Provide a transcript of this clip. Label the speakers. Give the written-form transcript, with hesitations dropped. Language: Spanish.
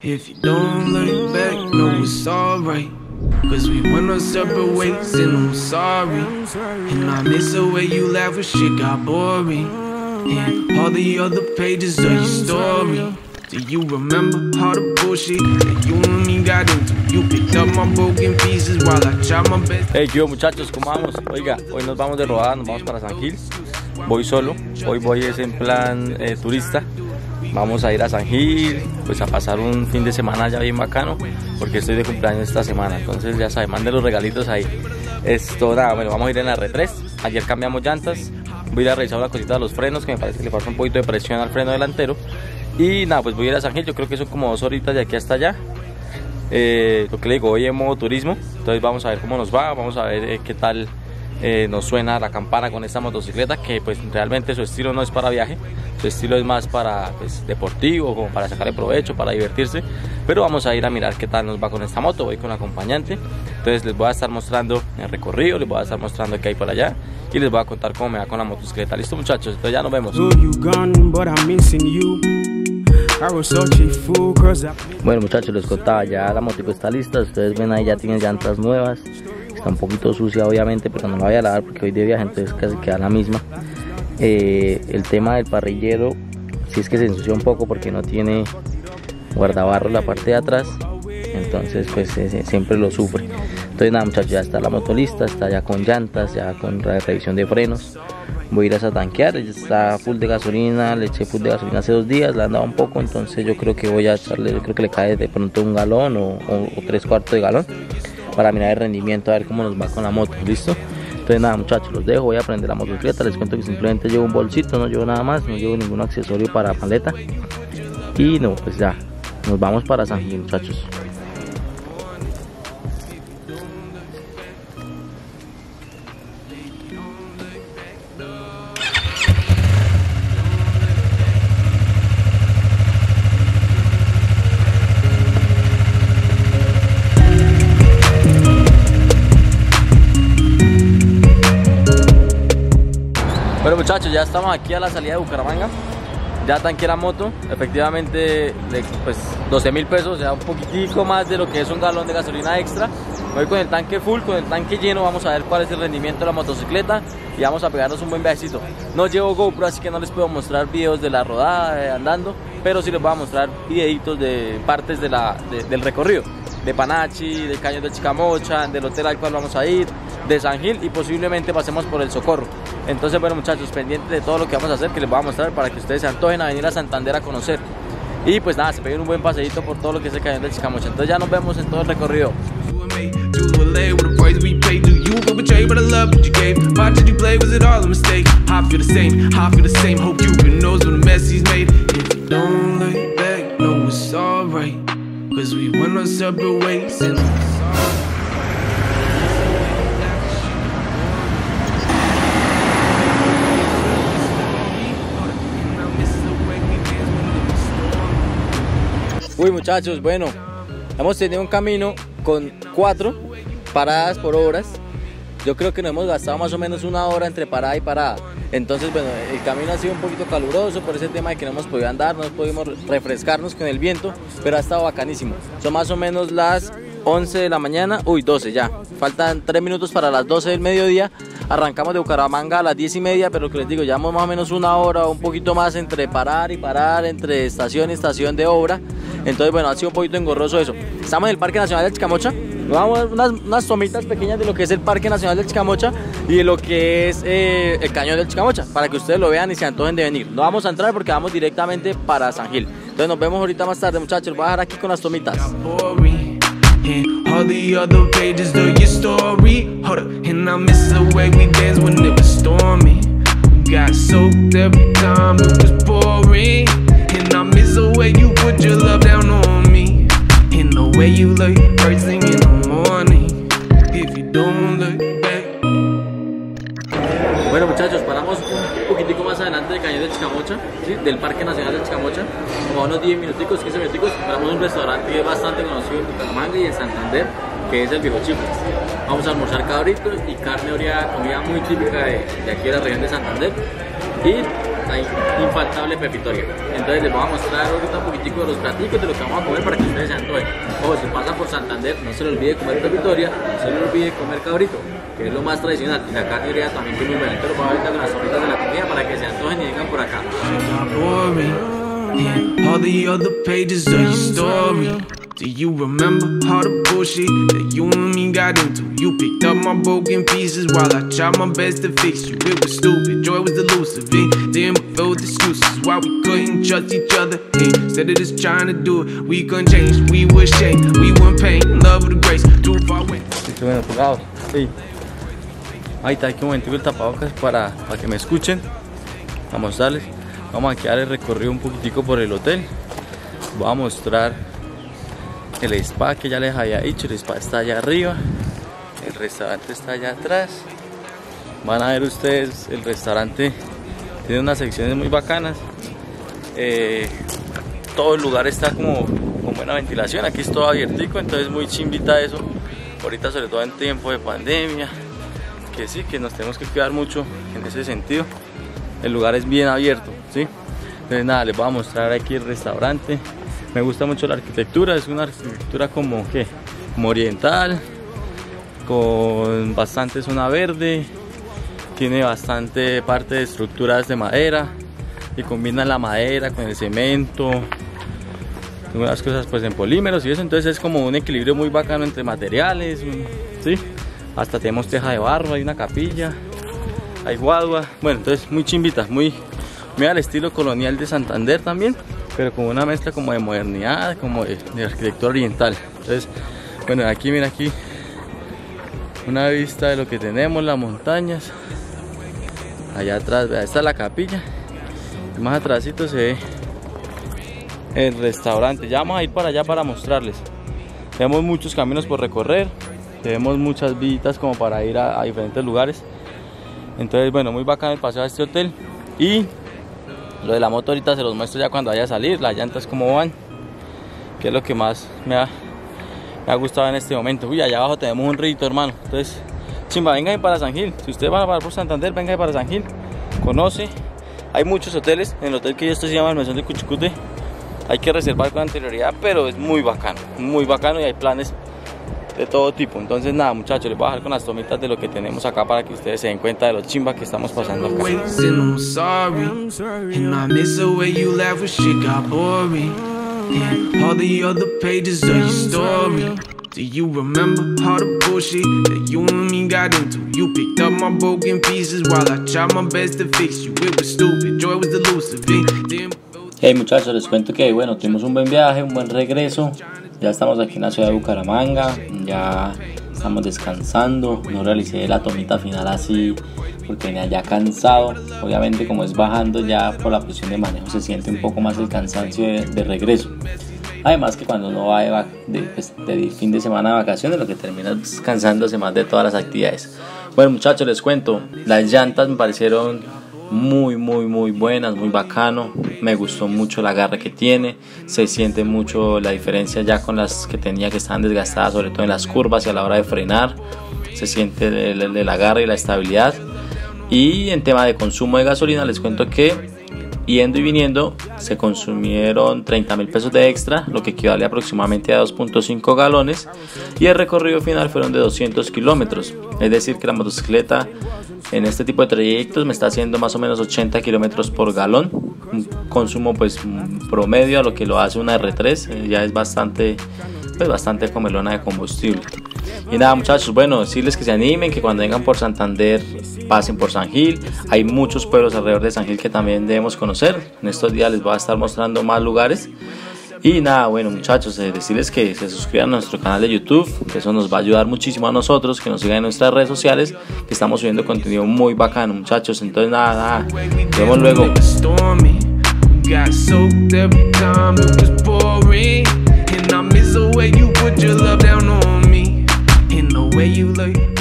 Speaker 1: If you don't look back, no, it's alright. Cause we went our separate ways and I'm sorry. And I miss the way you laugh when shit got boring. And all the other pages of your story. Do you remember all the bullshit that you and me got into? You picked up my broken pieces while I tried my best.
Speaker 2: Hey, ¿qué hubo, muchachos? ¿Cómo vamos? Oiga, hoy nos vamos de rodada, nos vamos para San Gil. Voy solo, hoy voy es en plan turista. Vamos a ir a San Gil, pues a pasar un fin de semana ya bien bacano, porque estoy de cumpleaños esta semana, entonces ya saben, manden los regalitos ahí. Esto, nada, bueno, vamos a ir en la R3, ayer cambiamos llantas, voy a ir a revisar una cosita de los frenos, que me parece que le falta un poquito de presión al freno delantero. Y nada, pues voy a ir a San Gil, yo creo que son como 2 horitas de aquí hasta allá. Lo que le digo, hoy en modo turismo, entonces vamos a ver cómo nos va, vamos a ver qué tal nos suena la campana con esta motocicleta, que pues realmente su estilo no es para viaje, su estilo es más para pues, deportivo, como para sacarle provecho, para divertirse. Pero vamos a ir a mirar qué tal nos va con esta moto, voy con acompañante, entonces les voy a estar mostrando el recorrido, les voy a estar mostrando qué hay por allá y les voy a contar cómo me va con la motocicleta. ¿Listo, muchachos? Entonces ya nos vemos. Bueno, muchachos, les contaba, ya la moto está lista, ustedes ven ahí, ya tiene llantas nuevas. Está un poquito sucia obviamente, pero no la voy a lavar porque hoy de viaje, entonces casi queda la misma. El tema del parrillero, sí es que se ensució un poco porque no tiene guardabarro la parte de atrás, entonces pues siempre lo sufre. Entonces nada, muchachos, ya está la moto lista, está ya con llantas, ya con revisión de frenos. Voy a ir a tanquear, ya está full de gasolina, le eché full de gasolina hace 2 días, la andaba un poco, entonces yo creo que voy a echarle, yo creo que le cae de pronto 1 galón o 3/4 de galón, para mirar el rendimiento, a ver cómo nos va con la moto. ¿Listo? Entonces nada, muchachos, los dejo, voy a prender la motocicleta. Les cuento que simplemente llevo un bolsito, no llevo nada más, no llevo ningún accesorio para maleta. Y no, pues ya, nos vamos para San Gil, muchachos. Bueno, muchachos, ya estamos aquí a la salida de Bucaramanga. Ya tanqué la moto, efectivamente pues 12.000 pesos, o sea un poquitico más de lo que es 1 galón de gasolina extra. Voy con el tanque full, con el tanque lleno, vamos a ver cuál es el rendimiento de la motocicleta y vamos a pegarnos un buen viajecito. No llevo GoPro, así que no les puedo mostrar videos de la rodada andando, pero sí les voy a mostrar videitos de partes del recorrido, de Panachi, del Cañón del Chicamocha, del hotel al cual vamos a ir, de San Gil y posiblemente pasemos por el Socorro. Entonces, bueno, muchachos, pendientes de todo lo que vamos a hacer, que les voy a mostrar para que ustedes se antojen a venir a Santander a conocer. Y pues nada, se peguen un buen paseíto por todo lo que es el Cañón del Chicamocha. Entonces ya nos vemos en todo el recorrido. Uy, muchachos, bueno, hemos tenido un camino con 4 paradas por horas. Yo creo que nos hemos gastado más o menos 1 hora entre parada y parada. Entonces, bueno, el camino ha sido un poquito caluroso por ese tema de que no hemos podido andar, no pudimos refrescarnos con el viento, pero ha estado bacanísimo. Son más o menos las 11 de la mañana, uy, 12 ya. Faltan 3 minutos para las 12 del mediodía. Arrancamos de Bucaramanga a las 10:30, pero que les digo, llevamos más o menos 1 hora o un poquito más entre parar y parar, entre estación y estación de obra. Entonces, bueno, ha sido un poquito engorroso eso. Estamos en el Parque Nacional del Chicamocha. Vamos a ver unas tomitas pequeñas de lo que es el Parque Nacional del Chicamocha y de lo que es el Cañón del Chicamocha, para que ustedes lo vean y se antojen de venir. No vamos a entrar porque vamos directamente para San Gil. Entonces nos vemos ahorita más tarde, muchachos. Los voy a dejar aquí con las tomitas. All the other pages of your story. Hold up, and I miss the way we danced when it was stormy. We got soaked every time it was pouring. And I miss the way you put your love down on me. And the way you look first thing in the morning. If you don't look back. Bueno, muchachos, paramos un poquitico más adelante del Cañón del Chicamocha, ¿sí? Del Parque Nacional del Chicamocha, como a unos 10 minuticos, 15 minuticos. Paramos un restaurante que es bastante conocido en Bucaramanga y en Santander, que es el Viejo Chifles. Vamos a almorzar cabritos y carne oreada, comida muy típica de aquí de la región de Santander. Y hay infaltable pepitoria. Entonces les voy a mostrar ahorita un poquitico de los platicos de lo que vamos a comer para que ustedes se antojen. Ojo, si pasan por Santander, no se les olvide comer pepitoria, no se les olvide comer cabrito, que es lo más tradicional, y la carne griega también que es muy buena. Entonces los voy a ahorita con las horitas de la comida para que se antojen y vengan por acá.
Speaker 1: All the other pages of your story. Do you remember all the bullshit that you and me got into? You picked up my broken pieces while I tried my best to fix you. It was stupid, joy was delusive. It didn't feel the excuses why we couldn't trust each other. Instead of just trying to do it, we couldn't change. We were ashamed, we were in pain, love with a grace. Too far away.
Speaker 2: Bueno, pegado. Sí. Ahí está, aquí un momento el tapabocas para que me escuchen. Vamos a mostrarles. Vamos a quedar el recorrido un poquitico por el hotel. Voy a mostrar el spa que ya les había dicho. El spa está allá arriba, el restaurante está allá atrás. Van a ver ustedes, el restaurante tiene unas secciones muy bacanas. Todo el lugar está como con buena ventilación. Aquí es todo abiertico, entonces muy chimbita eso. Ahorita, sobre todo en tiempo de pandemia, que sí, que nos tenemos que cuidar mucho en ese sentido. El lugar es bien abierto, ¿sí? Entonces nada, les voy a mostrar aquí el restaurante. Me gusta mucho la arquitectura, es una arquitectura como oriental, con bastante zona verde, tiene bastante parte de estructuras de madera y combina la madera con el cemento, algunas cosas pues en polímeros y eso, entonces es como un equilibrio muy bacano entre materiales, ¿sí? Hasta tenemos teja de barro, hay una capilla, hay guadua, bueno, entonces muy chimbita, muy al estilo colonial de Santander también, pero con una mezcla como de modernidad, como de arquitectura oriental. Entonces, bueno, aquí mira, aquí una vista de lo que tenemos, las montañas. Allá atrás, vea, esta es la capilla. Y más atrásito se ve el restaurante. Ya vamos a ir para allá para mostrarles. Tenemos muchos caminos por recorrer, tenemos muchas visitas como para ir a diferentes lugares. Entonces, bueno, muy bacán el paseo a este hotel. Y lo de la moto ahorita se los muestro ya cuando vaya a salir, las llantas cómo van, que es lo que más me ha gustado en este momento. Uy, allá abajo tenemos un rito, hermano. Entonces, chimba, vengan para San Gil. Si ustedes van a parar por Santander, vengan para San Gil. Conoce, hay muchos hoteles. En el hotel que yo estoy se llama el Mesón de Cuchicute. Hay que reservar con anterioridad, pero es muy bacano y hay planes de todo tipo. Entonces nada, muchachos, les voy a dejar con las tomitas de lo que tenemos acá para que ustedes se den cuenta de lo chimba que estamos pasando acá.
Speaker 1: Do you remember all the bullshit that you and me got into? You picked up my broken pieces while I tried my best to fix you. It was stupid, joy was delusive.
Speaker 3: Hey muchachos, les cuento que bueno, tuvimos un buen viaje, un buen regreso. Ya estamos aquí en la ciudad de Bucaramanga, ya estamos descansando. No realicé la tomita final así porque venía ya cansado. Obviamente como es bajando ya por la presión de manejo se siente un poco más el cansancio de regreso. Además que cuando uno va de fin de semana de vacaciones, lo que termina es cansándose más de todas las actividades. Bueno muchachos, les cuento, las llantas me parecieron muy buenas, muy bacano. Me gustó mucho el agarre que tiene, se siente mucho la diferencia ya con las que tenía que estaban desgastadas, sobre todo en las curvas y a la hora de frenar. Se siente el agarre y la estabilidad. Y en tema de consumo de gasolina, les cuento que yendo y viniendo se consumieron 30.000 pesos de extra, lo que equivale aproximadamente a 2.5 galones, y el recorrido final fueron de 200 kilómetros. Es decir que la motocicleta en este tipo de trayectos me está haciendo más o menos 80 kilómetros por galón, un consumo pues promedio a lo que lo hace una R3, ya es bastante comelona de combustible. Y nada muchachos, bueno, decirles que se animen, que cuando vengan por Santander pasen por San Gil. Hay muchos pueblos alrededor de San Gil que también debemos conocer. En estos días les voy a estar mostrando más lugares. Y nada, bueno muchachos, decirles que se suscriban a nuestro canal de YouTube, que eso nos va a ayudar muchísimo a nosotros, que nos sigan en nuestras redes sociales, que estamos subiendo contenido muy bacano muchachos. Entonces nada, nos vemos luego.
Speaker 1: Way you look